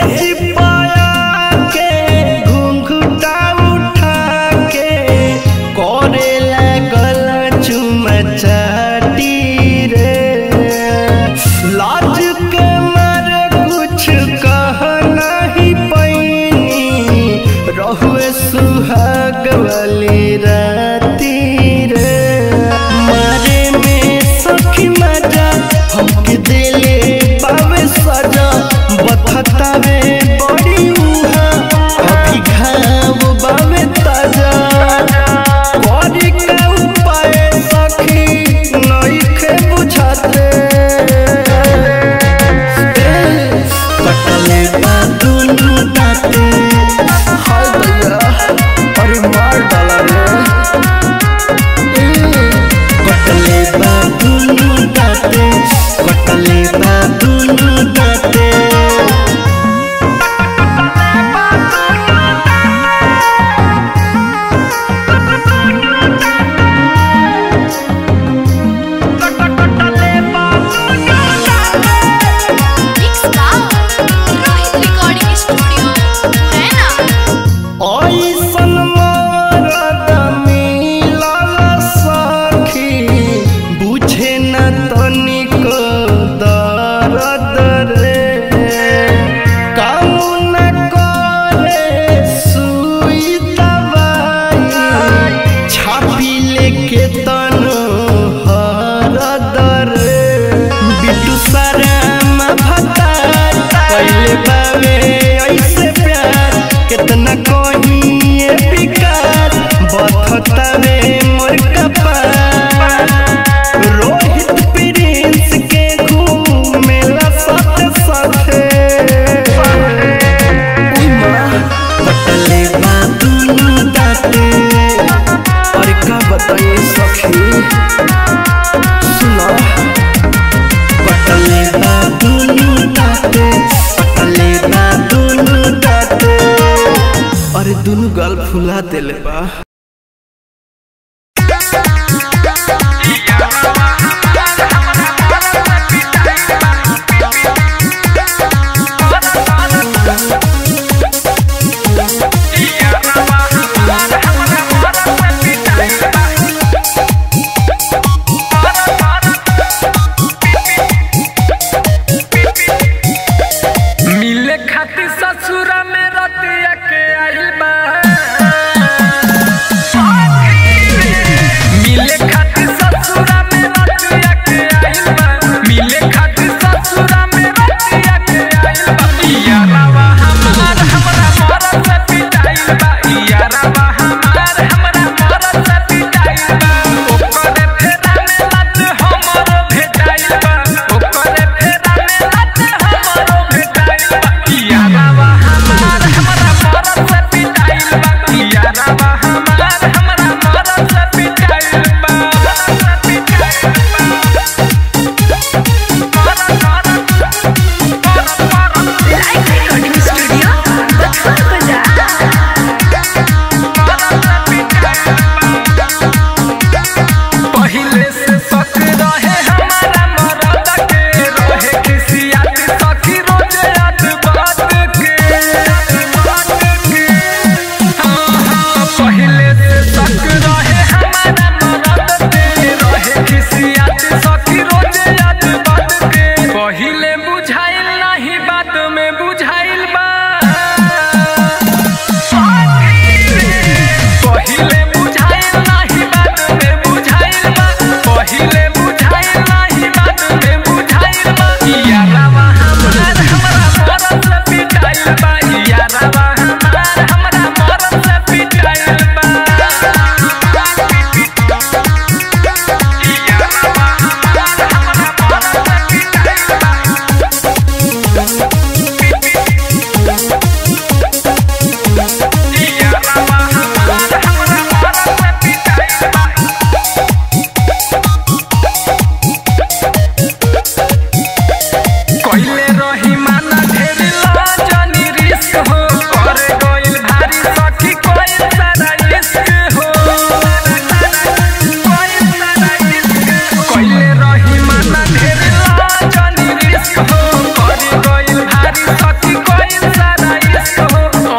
दुनु गाल फुला देले बा। मिले खातिर ससुरा में रतिया के आइल बा।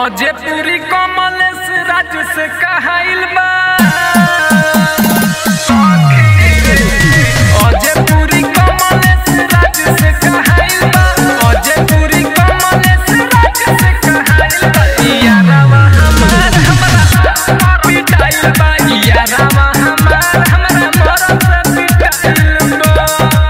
अजय पूरी कमलेश राज से कहाइल बा अजय पूरी कमलेश राज से कहाइल बा अजय पूरी कमलेश राज से कहाइल बा यारावा हमार हमरा पिटाइल बा यारावा हमार हमरा मरद से पिटाइल बा।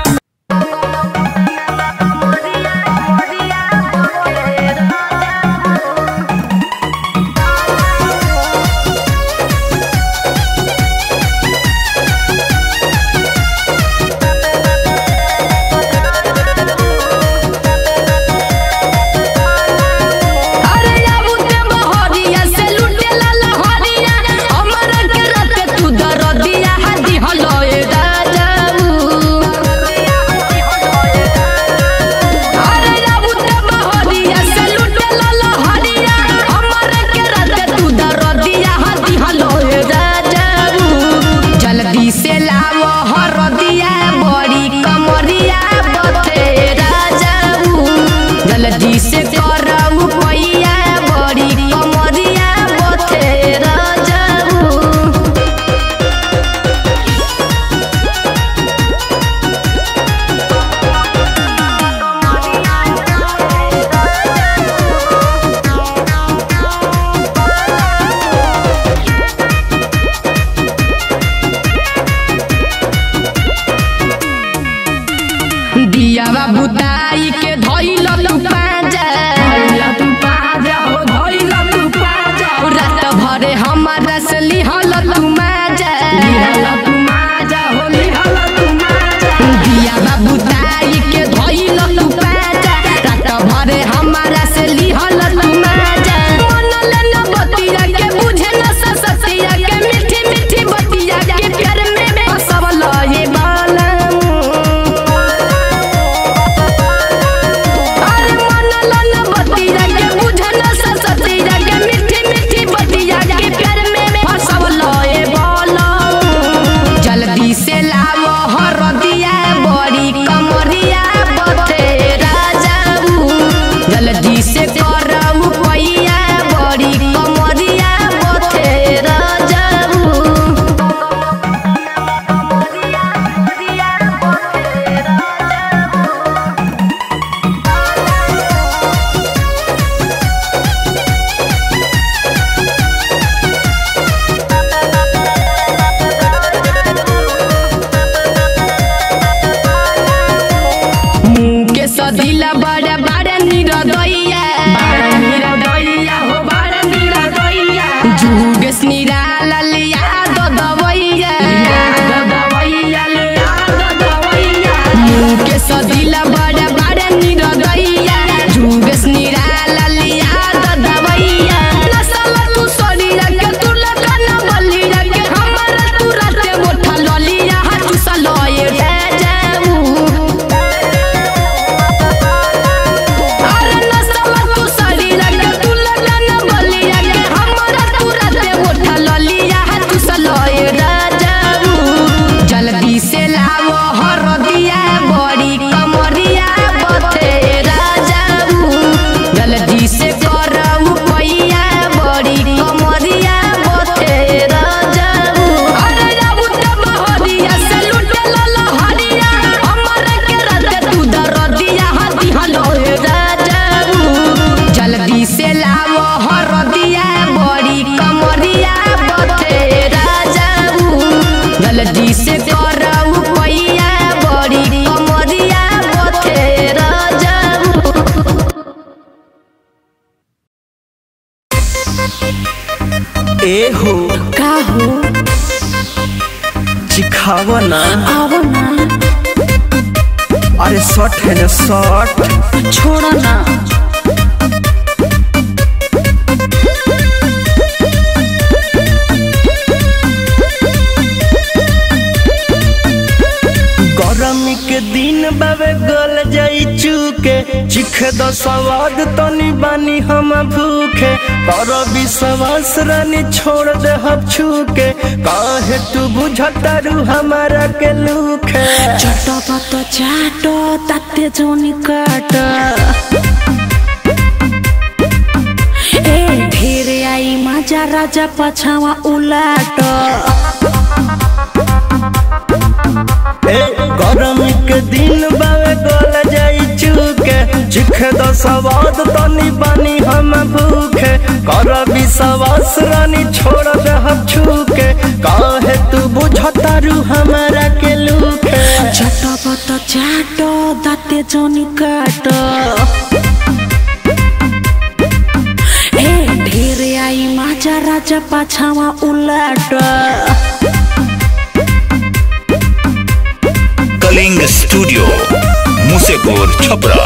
दियावा बुताई के धइल तू पाजा हो धइल तू पाजा रात भरे हमारा से लिहल तू माजा हो लिहल तू माजा दियावा बुताई के धइल तू पाजा रात भरे हमारा से लिहल तू माजा मन लेना बतिया के बुझे न ससतिया के मीठी मीठी बतिया के प्यार में फसवल ये बाला दिला बड़ा बड़ा निरदैया हो बड़ा निरदैया जुगेश निराला लिया ददवैया मुकेश दिला बड़ा बड़ा निरदैया जुगेश निराला लिया ददवैया नसला तू सड़िया के तू लगना बलिया के हमारा तू राते मोठा ललिया हाथ सलोए जल्दी से करऊ पैया बड़ी कमरिया बथे राजाऊ। ए हो का हो चिखावा ना आवो ना अरे शॉट है ना शॉट छोड़ो ना गरमी के दिन बाबे गल जाई चूके चिखे दो स्वाद तनी बानी हम भूखे पर विश्वास रानी छोड़ दे हम छूके काहे तू बुझतारू हमारा के लूखे चटो तो चाटो ताते जोनी काट ए माजा राजा पछावा उलाट गरमी के दिन बावे गल जाई चुके चिखे द स्वाद तनी बानी हम भूखे कर विश्वास रानी छोड़ दे हम छूके काहे तू बुझतारू हमरा के लूखे चटपट चाट दाते जनी काट ढेर आई माजा राजा पछावा उलाट कलिंग स्टूडियो मुसेपुर छपरा।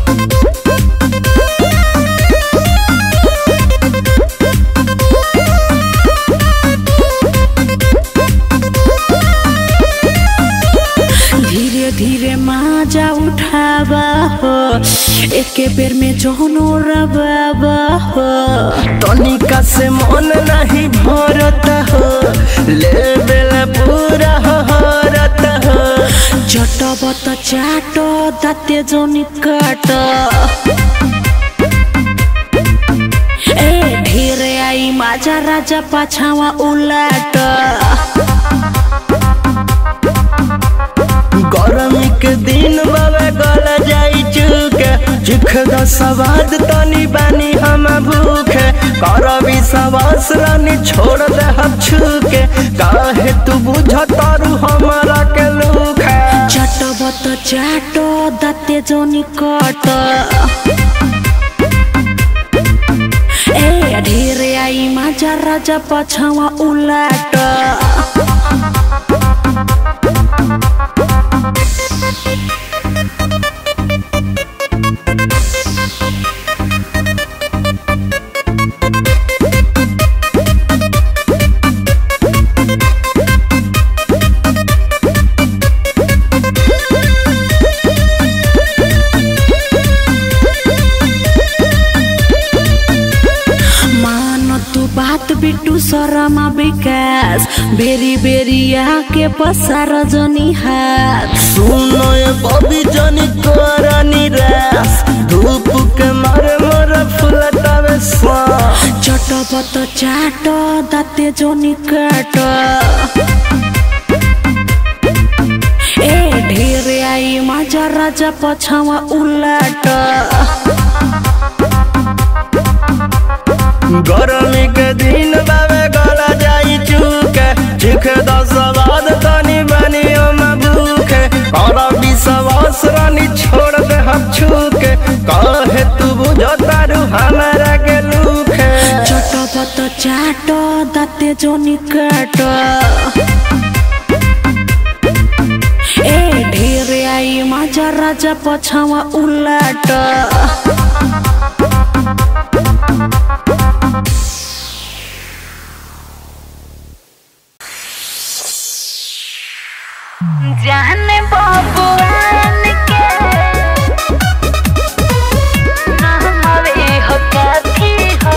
धीरे धीरे माजा उठावा हो एके बेर में जोनो रबाबा हो तनिका से मन नहीं भरता हो ले बेला पूरा हरता हो चटपट चाट दाते जनी काट ढेर आई माजा राजा पछावा उलाट गरमी के दिन बाबे गल जाई चुके चिख द स्वाद तनी बानी हम भूखे कर विश्वास रानी छोड़ दे हम छूके काहे तू बुझतारू हमरा के लूखे चटपट चाट दाते जनी काट ढेर आई माजा राजा पछावा उलाट बिट्टू शर्मा विकास बेरी बेरी आके पसार जनी हाथ सुनो ये बबी जनी तोरा निराश धूप के मारे मोर फुलतावे स्वा चटपट चाट दाते जनी काट ढेर आई माजा राजा पछावा उलाट गरमी के दिन बाबे गला जाई चुके चिख द स्वाद तनी बानी हम भूखे कर विश्वास रानी छोड़ दे हम छूके काहे तू बुझतारू हमरा के लूखे चटपट चाट दाते जनी काट ढेर आई माजा राजा पछावा उलाट जाने बाबूआन के हमारे हो काफी हो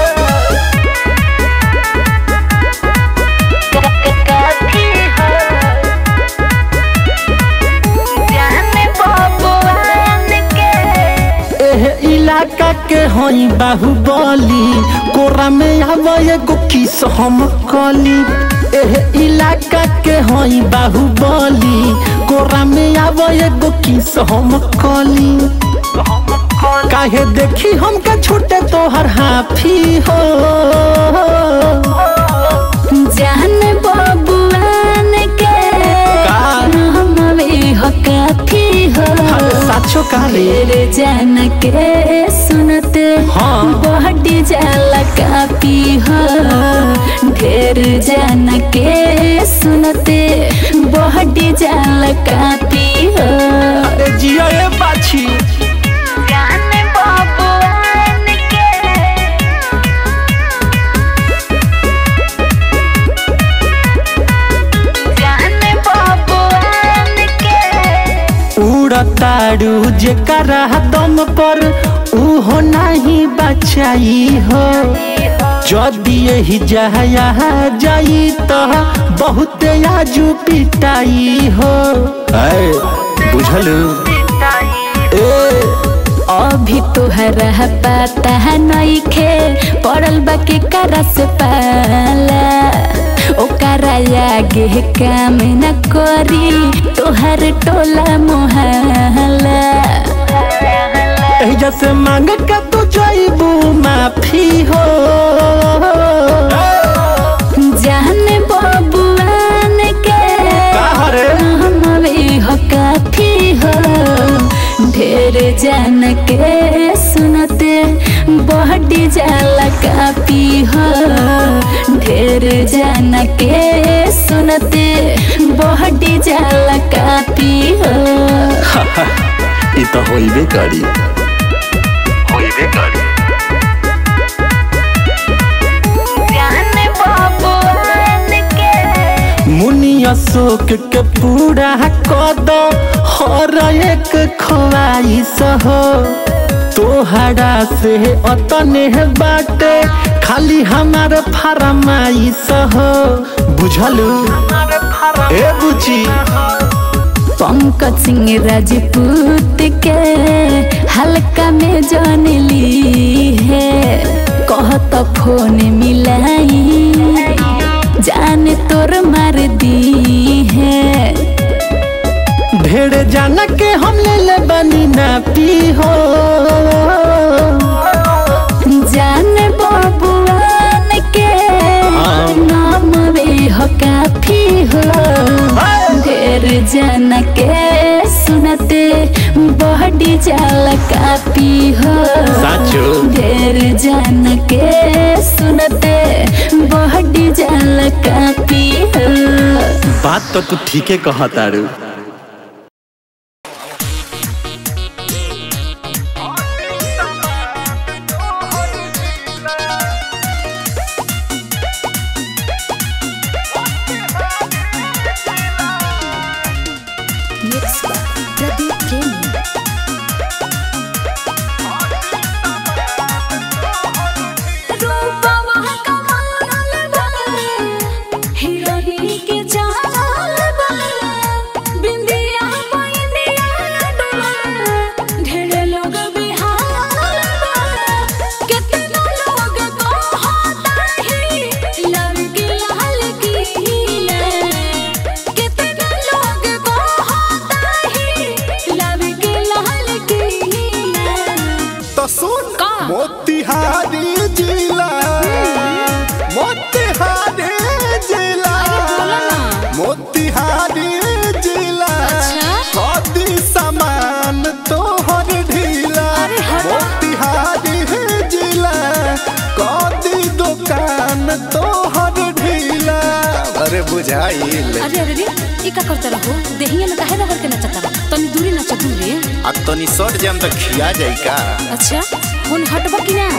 काफी हो जाने बाबूआन के एह इलाका के हई बाहुबली कोरा में आवे एगो किस हम कली एह इलाका के हई बाहुबली कोरा में आवे एगो किस हम कली काहे देखी हमका छूटे तोहर हाफी हो जान बाबूआन के हमारे हो काफी हो साचो काले रे जान के सुनते बहटी जाला काफी हो ढेर जान के सुनते बहटी जाला काफी हो जिया ए बाछी जान बाबूआन के जान बाबूआन के उड़ताड़ू जेकरा दम पर उहो नहीं बचाई हो जदि यही जहाया जाई तो बहुत आजू पिटाई हो बुझल अभी तुहरा पता नहीं खे पड़ल बा के करा से पाला ओकरा आगे काम न करी तोहर टोला मोहल्ला जैसे मांग के तू जाइबू माफी हो जाने बबुआन के हमें हो काफी हो ढेर जान के सुनते बहटी जाला काफी हो ढेर जान के सुनते बहटी जाला काफी हो इ तो होइबे करी जाने बबुआन के मुनिया शोक के पूरा कद हर एक ख्वाहिश हो तोहरा से अतने बाटे खाली हमार फरमाइश हो बुझलू ए बुझी पंकज सिंह राजपूत के हल्का में जान ली है कहत फोन मिलाई जान तोर मार दी है ढेर जान के हम ले बनी ना पी हो जान बबुआन के नाम वे हो काफी हो ढेर जान के सुनते बहटी जाला काफी हो ढेर जान के सुनते बहटी जाला काफी हो बात तो तू ठीके कहतारू अरे बुझाइल अरे अरे ई का करते रहो देहिया में काहे रगड़ के नचता रहो तनी दूरी नच दूरी आ तनी सट जाम त खिया जाई का अच्छा फोन हटबा कि ना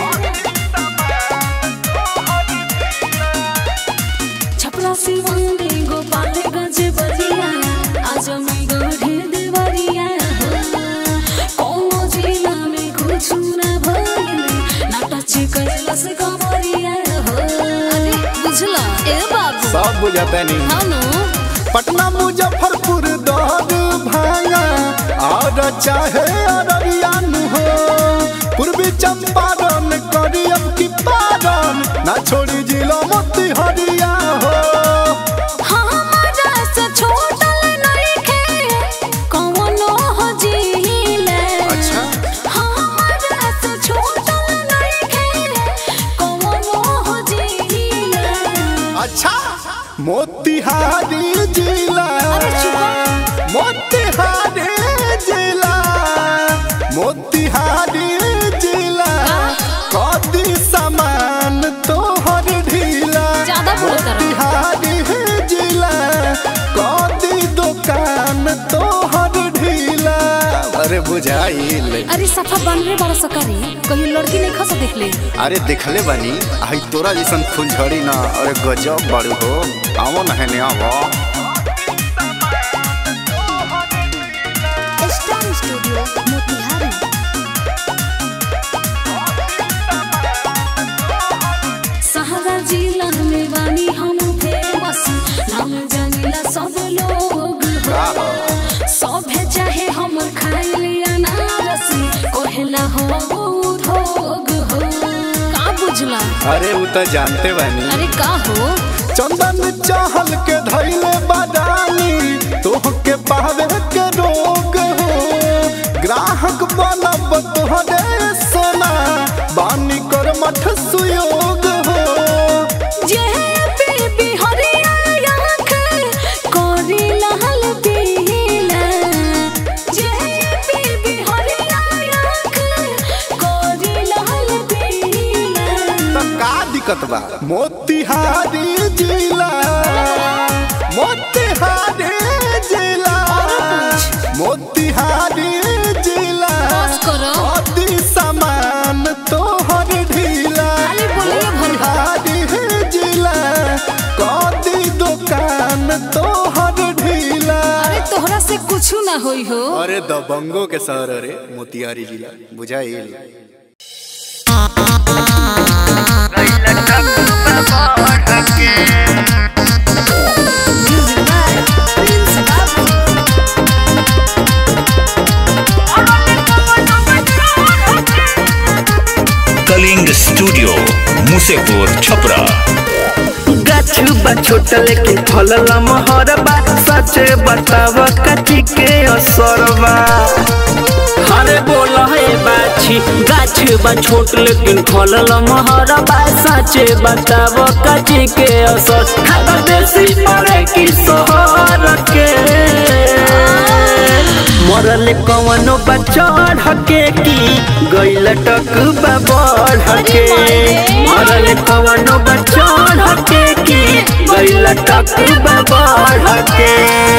छपरा सिवानी गोपालगंज बजिया आज मैं गढ़े देवरिया कोनो जिला में कुछ ना भइल ना टच कैलस कमरिया हो अरे बुझला ए बाबू सब बुझाता नहीं हानो पटना मुजफ्फरपुर दौर भांगा और चाहे अररिया हो पूर्वी चंपारण करियम की पारण ना छोड़ी जिला मोतिहारिया हो हमारा से छोटल नइखे कौनो हो जिले अच्छा हमारा से छोटल नइखे कौनो हो जिले अच्छा मोतिहारी जिला मोतिहारी जिला मोतिहारी जिला कदी सामान तोहर ढीला ज्यादा बोलत रहो मोतिहारी जिला कदी दुकान तोहर ढीला अरे बुझाइल अरे सफा बनरे बड़ा सकरी कहीं लड़की नहीं खस देख ले अरे देखले बानी आई तोरा जैसन फुलझड़ी ना अरे गजब बड़ू हो आवो ना है आवो स्टार स्टूडियो मोतिहारी सहारा जिला में बानी हम फेमस नाम जानिला सब लोग सब चाहे हम खाइले अनारस कोहेला हो भोग हो का बुझला? अरे वो तो जानते बानी। अरे का हो? चंदन चहल के धैले बदानी तोहके पावे के रोग हो। ग्राहक बनब तोहरे सोना बानी कर मठ सुयोग हो। दिक्कत बा मोतिहारी जिला, मोतिहारी जिला, मोतिहारी जिला, अति सामान तोहर ढीला। मोतिहारी जिला कदी दुकान तोहर ढीला। अरे तोहरा से कुछ ना होई हो। अरे दबंगो के शहर रे मोतिहारी जिला बुझाइल। कलिंग स्टूडियो मुसेपुर छपरा। गाछ बा छोट लेकिन फलल महर बा, सच बताव कथी के असर बा। अरे बोला है बाछी गाछ बा छोट लेकिन फलल महर बा, सच बताव कथी के असर। खाना देसी पड़े की शहर के मरल कवनो बचढ़ के की गइल टक बढ़ के। मरल कवनो बचढ़ के की गइल टक बढ़ के।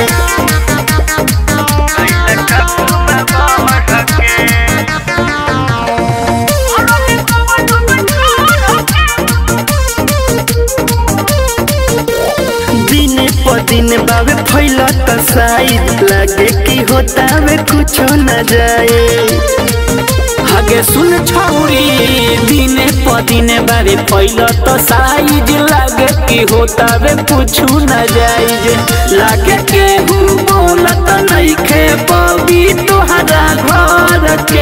दिन बाबे फैलत साइड लगे कि होता वे कुछ न जाए। आगे सुन छौरी दिने प दिने बारे फैलत साइज लागे कि होता वे कुछ न जाए। लागे के बोलत नहीं खे पबी तोहरा घर के।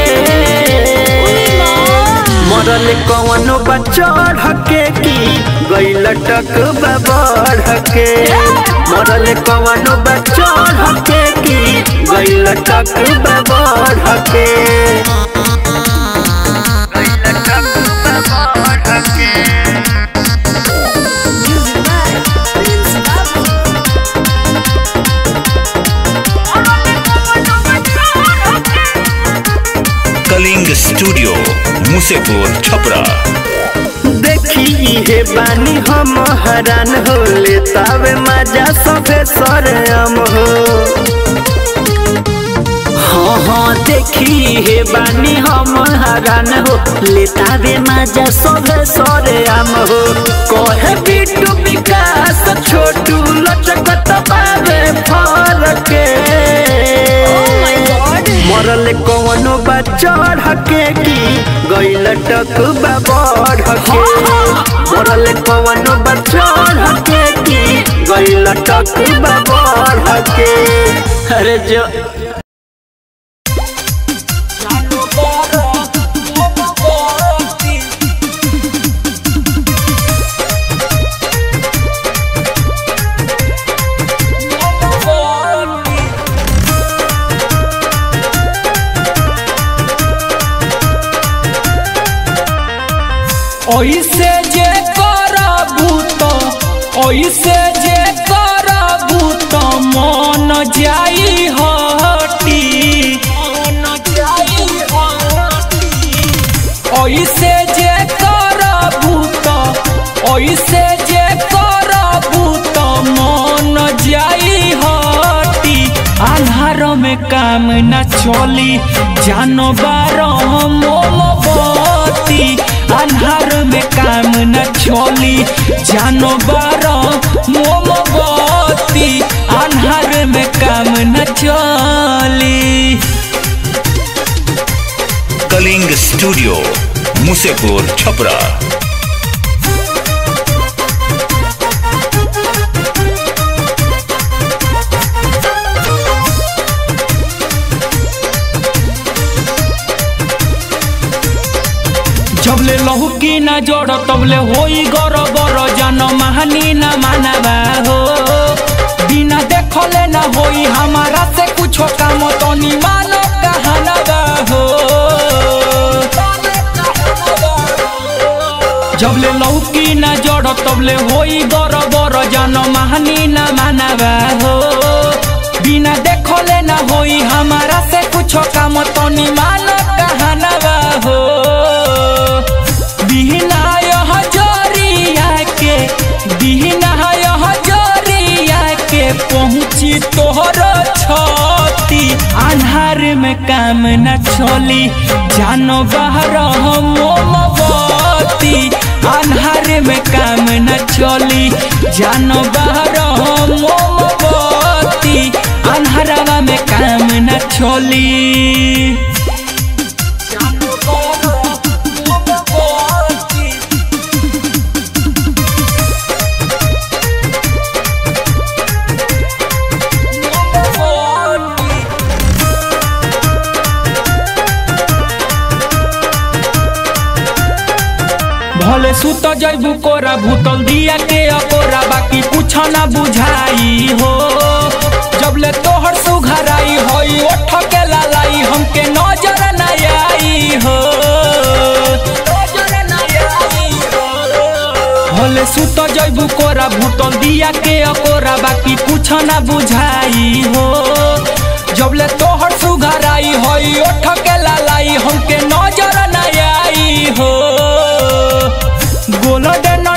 मरल कवनो बचढ़ के की गइल टक बढ़ के। मरल कवनो बचढ़ के की गइल टक बढ़ के। कलिंग स्टूडियो मुसेपुर छपरा। देखी हे बानी हम हैरान हो लेतावे मजा सभे सरम हो। हाँ हाँ देखी हे बानी हम हैरान हो लेतावे मजा सभे सरम हो। कहे बिट्टू विकास छोटू लचकत बाबे फरक। मरल कवनो बचढ़ के की गइल टक बढ़ के। मरल कवनो बचढ़ के की गइल टक बढ़ के। अरे जो ओइसे जे करबू तो ओइसे जे करबू तो मन जाई हटी। ओइसे जे करबू तो ओइसे जे करबू तो मन जाई हटी। आधार में काम न चली जानवर मोमबत्ती। अन्हार में काम न चली जानवर मोमबत्ती। अन्हार में काम न चली। कलिंग स्टूडियो मुसेपुर छपरा। जब ले लहू की न जोड़ तबले होई गर बर जन महानी न मानवा हो बिना देखले न होई हमारा से कुछ काम तनी मानो कहनवा हो जबले लौकी न जोड़ तबले होई गर बर जन महानी न मानवा हो बिना देखले न होई हमारा से कुछ काम तनी मानो कहनवा हो बिना यह जोरिया के पहुँची तोहर छती अन्हार में काम न छोली जानो बाहर मोमबत्ती अन्हार में काम न छोली जानो बाहर मोमबत्ती अन्हारवा में काम न छोली भले सुत जैबू कोरा भूतल दिया के अकोरा बाकी कुछ ना बुझाई हो जबले तोहर सुघराई होई ओठ के लालाई हमके नजर न आई हो भले सुत जैबू कोरा भूतल दिया के अकोरा बाकी कुछ ना बुझाई हो जबले तोहर सुघराई होई ओठ के लालाई हमके नजर न आई हो गोलडेन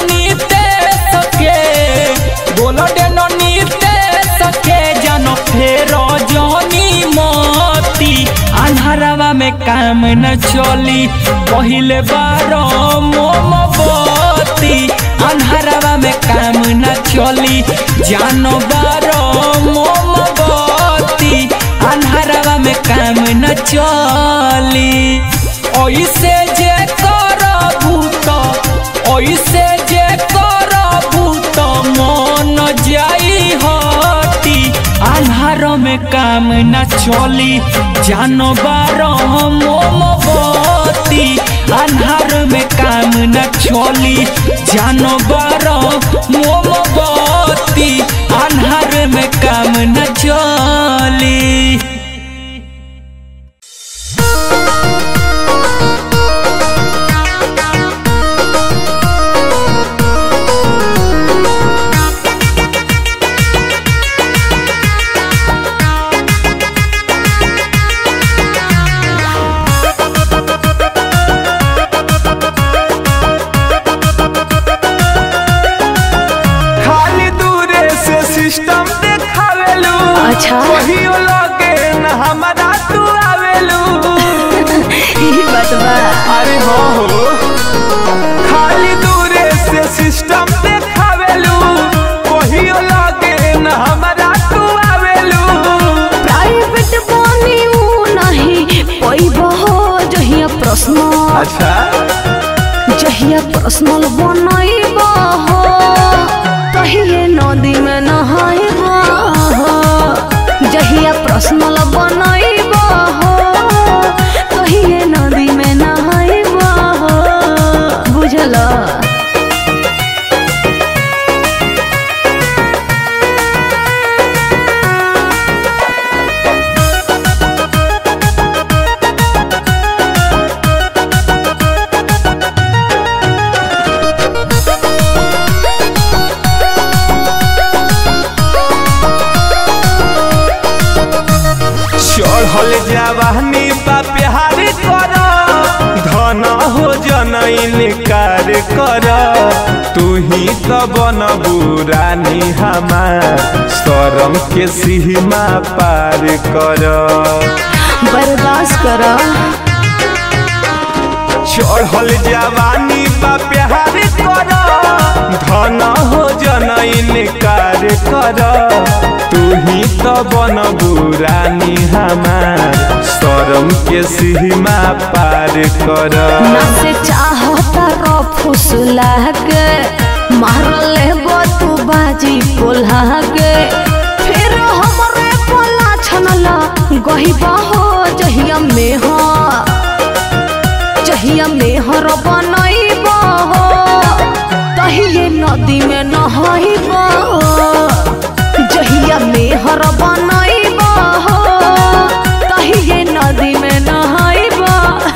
नीते सके जानो फेर जनी मती अन्हारवा में काम न चली पहिले बार मोमबत्ती अन्हारवा में काम न चली जानो बार मोमबत्ती अन्हारवा में काम न चली ओइसे जे मन जाई हटी अन्हार में काम न चली जानो बार मोमबत्ती अन्हार में काम न चली जानो बार मोमबत्ती अन्हार में काम न चली सिस्टम देखावेलू अच्छा वही लगे न हमारा तू आवेलू यही बात बा अरे हो खाली दूरे से सिस्टम देखावेलू वही लगे न हमारा तू आवेलू प्राइवेट बनी नहीं पैबो जहिया प्रश्न अच्छा जहिया पर्सनल बनैबो तहिए नदी में नहाइबो जहिया पर्सनल बनैबो तहिए नदी में नहाइबो बुझल चढ़ल जवानी बा प्यार कर धन हो जनैन कार कर तू ही तो बनबू रानी हमार शरम के सीमा पार कर बर्दाश्त कर चढ़ल जवानी बा प्यार कर धन हो जनैन कार कर तू ही तो बनबू रानी हमार शरम के सीमा पार कर ना से चाहता फुसला के मार लेबो तू बाजी पोल्हा के फिर हमरे पोला छनला गहिबा हो जहिया में हर बनैबो हो नदी में नहाइबा जहिया मेहर बनाइबा तहिए नदी में नहाइबा।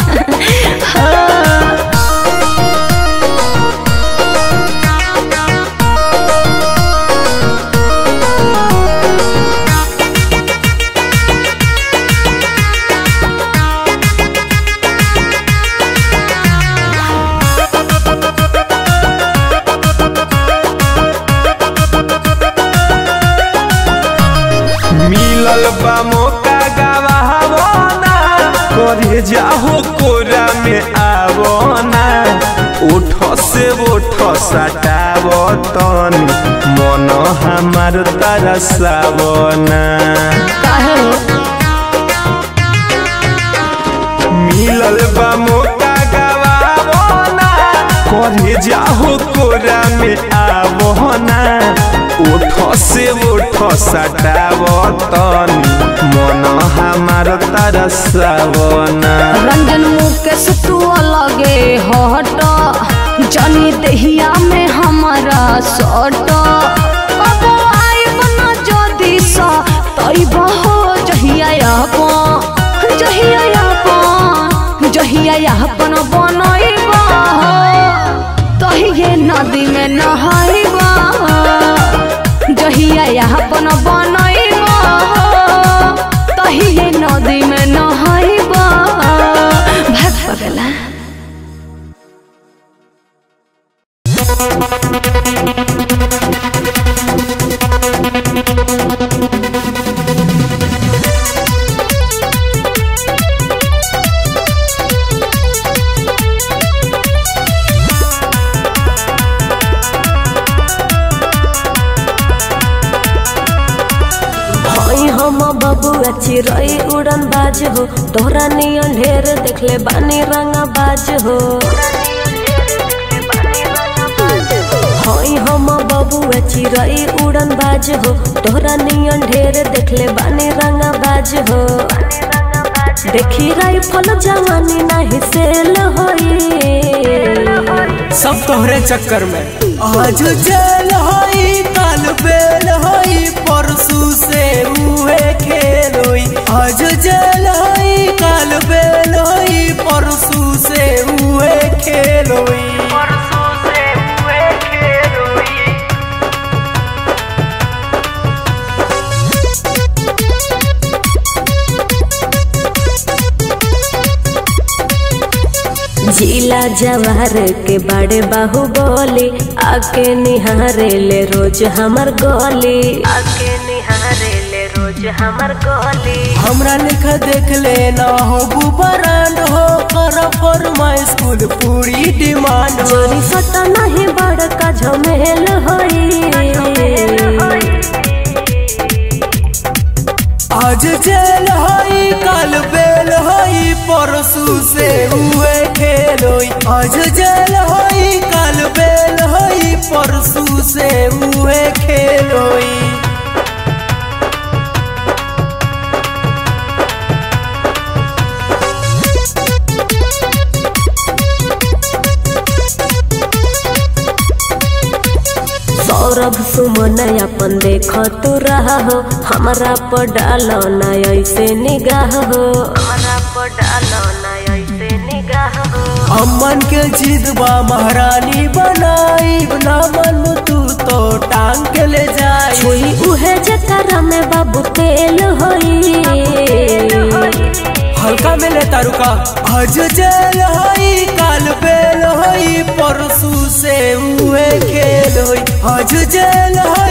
मिलल बा मौका गवावना करे जाहो कोरा में आवना उठ से उठ सटाव तनी मन हमार तरसावना। मिलल बा मौका गवावना करे जाहो कोरा में आवना उठ से उठ सटाव तनी मन हमार तरसावना। रंजन मुकेश तू अलगे हट जनी देहिया में हमारा सट कब आइब न जदी सा तइब हो जहिया अपन बनइब तहिए नदी में नहाइबा जहिया अपन बनइब तहिए नदी में नहाइबा। भाग पगला। हम बबुआ चिरई उड़न बाज हो तोहरा नियन ढेर देखले बानी रंगा बाज हो। हम बबुआ चिरई उड़न बाज हो तोहरा नियन ढेर देखले बानी रंगा बाज हो। देखी राइफल जवानी नहीं सेल होई सब तोहरे चक्कर में आज जेल होई कल बेल होई परसू से उहे खेल होई। आज जेल होई कल बेल होई परसू से उहे खेल होई। जिला जवार के बड़े बाहुबली आके निहारे ले रोज हमर गली हमरा लिखा देख लेना हो बुबरांड हो कर फरमाइश खुद पूरी डिमांड हो। जोरी सटा नहीं बड़का झमेल होई आज जेल होई कल बेल होई परसू से उहे खेल होई। आज जेल होई कल बेल होई परसू से उहे खेल होई। सौरभ सुमन अपन देख तू रहा हो हमारा पर डालो ना ऐसे निगाह हो। अमन के जिदबा महारानी बनाई ना मन तू तो टांग के ले जाई। छुई उहे जकरा में बाबू तेल होई हल्का में ले तारुका। आज जेल होई कल बेल होई परसू से उहे खेल होई। आज जेल